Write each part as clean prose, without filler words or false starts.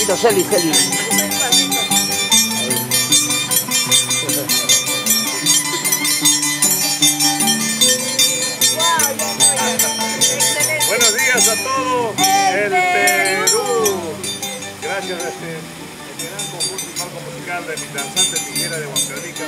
despacito, Celi. Buenos días a todo el Perú. Gracias a este gran conjunto y marco musical de mi danzante tijera de Huancavelica.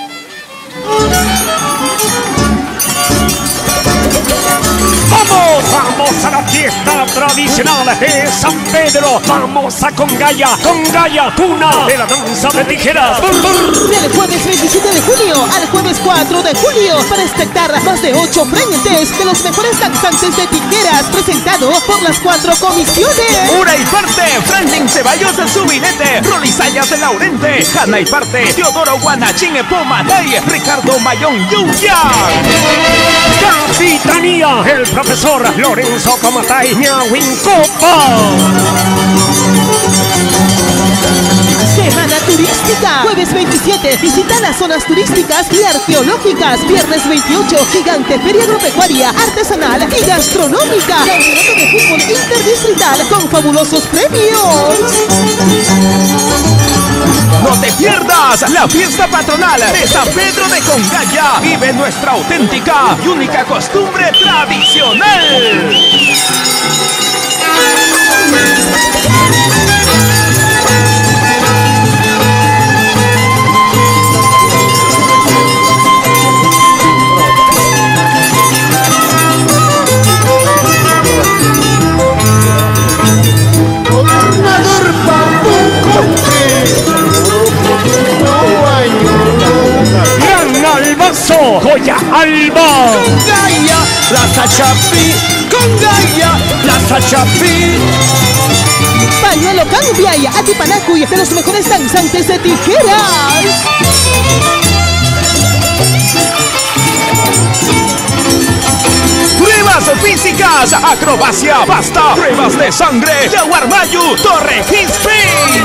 Vamos a la fiesta tradicional de San Pedro. Vamos a Congaya, cuna de la danza de tijeras. Del jueves 27 de junio al jueves 4 de julio para espectar más de 8 frentes de los mejores danzantes de tijeras presentado por las 4 comisiones. Una y parte, Franklin Ceballos de Subinete, Rolly Sayas de Laurente, Hanna y parte, Teodoro Guanachín Epomanay, Ricardo Mayón Yuya. Capitanía, el profesor Lorenzo Comatay Ñahuincopa. Semana turística, jueves 27, visita las zonas turísticas y arqueológicas. Viernes 28, gigante feria agropecuaria, artesanal y gastronómica. Campeonato de fútbol interdistrital con fabulosos premios. No te pierdas la fiesta patronal de San Pedro de Congaya. Vive nuestra auténtica y única costumbre tradicional. Joya Alba. Congaya, Plaza Chapí. Congaya, Plaza Chapí. Pañuelo Cambiay, Atipanacuy, de los mejores danzantes de tijeras. Pruebas físicas, acrobacia, pasta, pruebas de sangre, Yaguarmayu, Torre Hispi.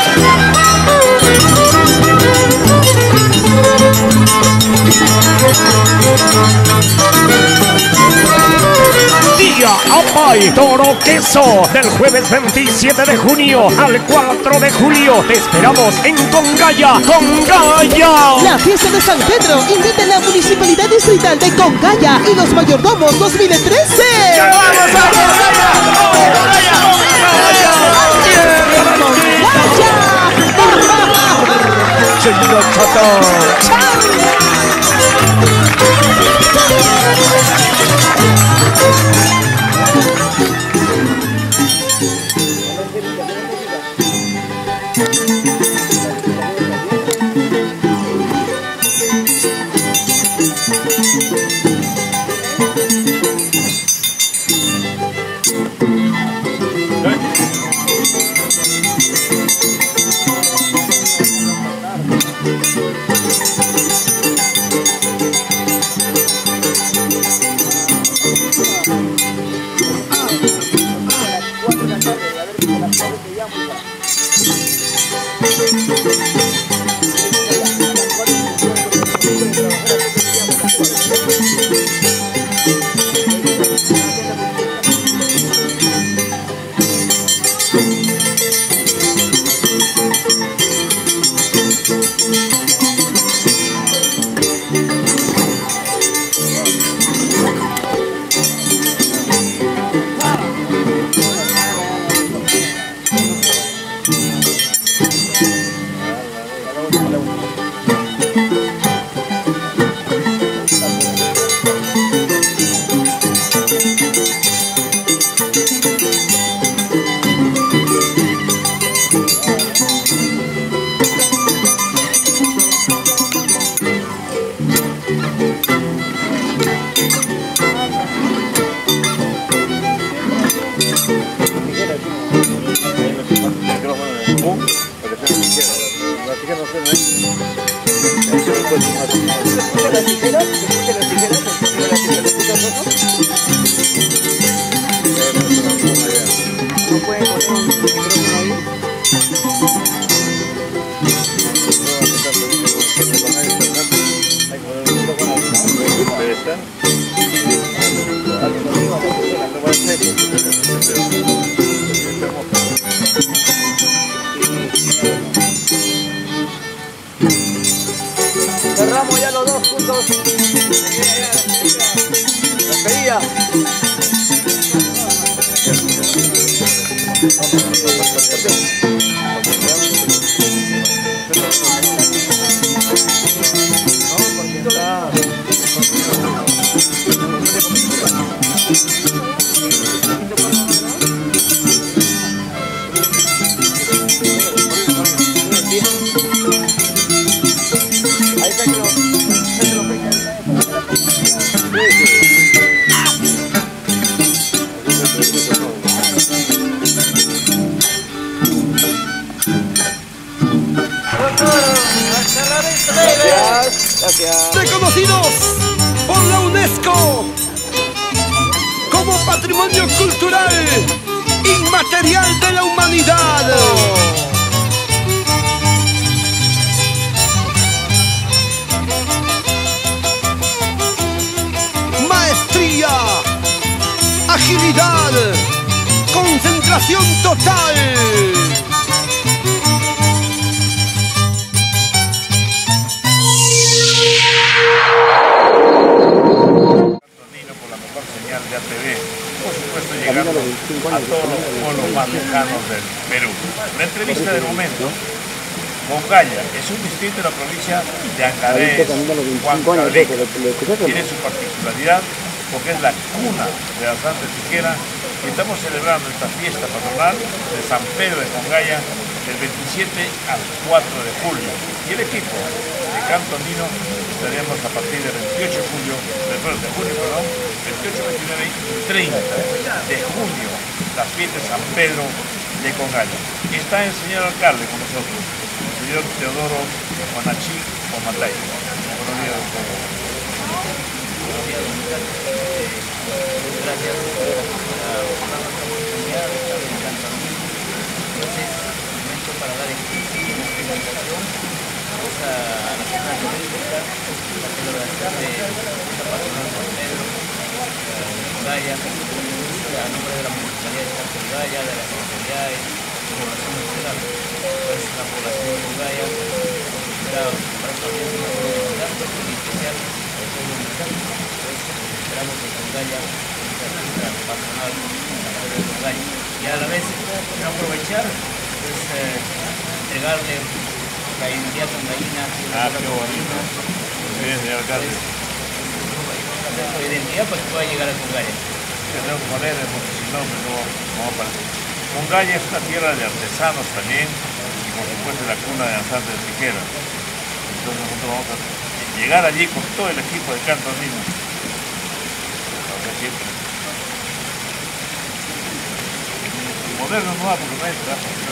Día Apay Toro Queso, del jueves 27 de junio al 4 de julio. Te esperamos en Congaya. La fiesta de San Pedro invita a la Municipalidad Distrital de Congaya y los mayordomos 2013. ¡Ya vamos a Cerramos ya los dos juntos. Despedida. Gracias. Reconocidos por la UNESCO como Patrimonio Cultural Inmaterial de la Humanidad. Maestría, agilidad, concentración total. De ATV, por supuesto llegando a todos los pueblos más lejanos del Perú. La entrevista del momento, Congaya es un distrito de la provincia de Ancares, Huancavelica. Tiene su particularidad porque es la cuna de la Santa Tijera y estamos celebrando esta fiesta patronal de San Pedro de Congaya del 27 al 4 de julio. Y el equipo de canto andino estaremos a partir del 28 de julio, de junio, perdón, 28, 29 y 30 de junio, la fiesta de San Pedro de Congaya. Está el señor alcalde con nosotros, el señor Teodoro Juanachí Omatay. Buenos días, doctor. Buenos días, don Ricardo. Gracias por la oportunidad de estar en Canto Andino. Entonces, momento para dar explicación a la zona turística, la celebración de la patronal San Pedro, Congaya, a nombre de la Municipalidad de Congaya, de las autoridades, de la población en general. Pues la población de Congaya considera para esta fiesta una oportunidad muy especial al pueblo mexicano. Pues esperamos que Congaya sea la patronal San Pedro de Congaya. Y a la vez aprovechar, pues entregarle la identidad congayina, qué bonito. Bien, señor alcalde. la identidad para que pueda llegar a Congaya. Tenemos que poner porque si no, no aparece. Congaya es una tierra de artesanos también y por supuesto la cuna de la Santa Tijera. Entonces nosotros vamos a llegar allí con todo el equipo de canto andino. Moderno no va porque no entra.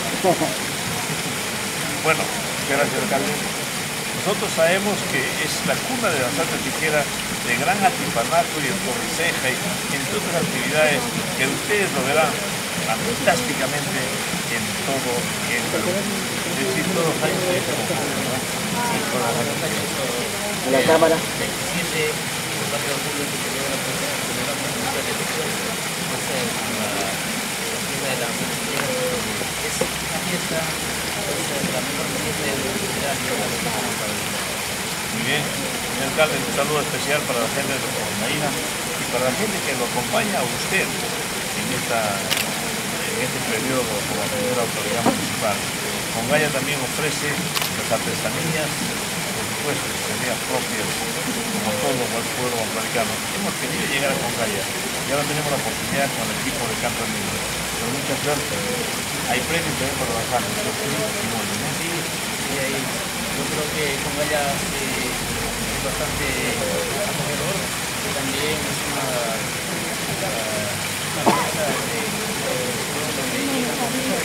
Bueno, gracias alcalde. Nosotros sabemos que es la cuna de la Santa Tijera, de gran atiparnaco y entorriceja y entre otras actividades que ustedes lo verán fantásticamente en todo el Perú. Es decir, todos los años de este concurso, ¿no? Sí, todos los años. A la cámara. 27 y el 4 de julio que celebra la provincia de elección, pues la fiesta de la Santa Tijera es una fiesta, pues la mejor fiesta de la universidad y la de Muy bien, señor alcalde, un saludo especial para la gente de Congaya y para la gente que lo acompaña a usted en este periodo como primera autoridad municipal. Congaya también ofrece las artesanías, por supuesto, artesanías propias, como todo el pueblo huancaveliano. Hemos querido llegar a Congaya y ahora tenemos la oportunidad con el equipo de canto andino. Con mucha suerte. Hay premios también para los años, ¿no? Sí, yo creo que Congaya es bastante acogedor, también es una fiesta de donde llega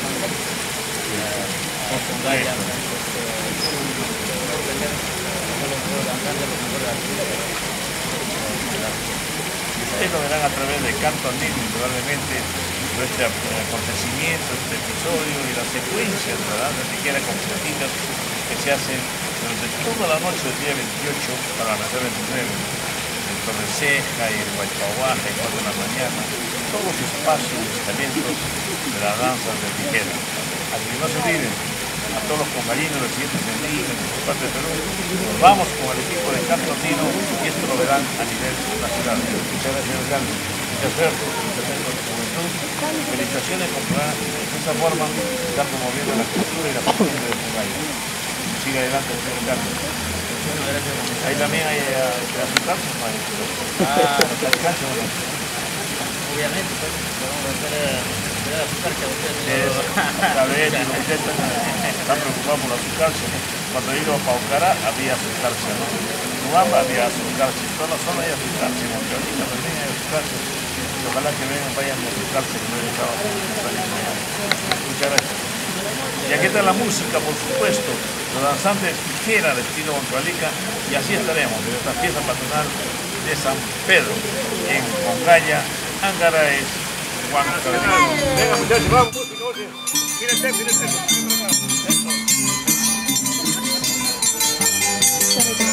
a Congaya, Ustedes lo verán a través de Canto Andino, indudablemente, este acontecimiento, este episodio y las secuencias, ¿verdad? Ni siquiera completitas que se hacen durante toda la noche del día 28 para nacer 29, en Torreceja y en Huaypahuaja y 4 de la mañana, todos los espacios y estamentos de las danzas de tijera. Así que no se olviden, a todos los congallinos, residentes en Lima, en cualquier parte de Perú. Nos vamos con el equipo de Canto Andino y esto lo verán a nivel nacional. Muchas gracias, señor alcalde. Mucha suerte, felicitaciones por su juventud, felicitaciones por de esa forma estar promoviendo la cultura y la costumbre de Pungaya. Siga adelante, señor alcalde. Ahí también hay azúcar, ¿no? Obviamente, pues, vamos a esperar azúcar que ustedes están preocupados por la azúcar. Cuando he ido a Paucará había azúcar, ¿no? En Nubamba había azúcar, en toda la zona hay azúcar, en Montrealita también hay azúcar. Ojalá que vengan, vayan a azúcarse, que no he estado muchas gracias. Y aquí está la música, por supuesto, los danzantes Tijera de estilo Montrealica, y así estaremos en esta fiesta patronal de San Pedro en Pungaya, Angaraes, Huancayo. Venga, muchachos, vamos, música, música. Mírate, mírate.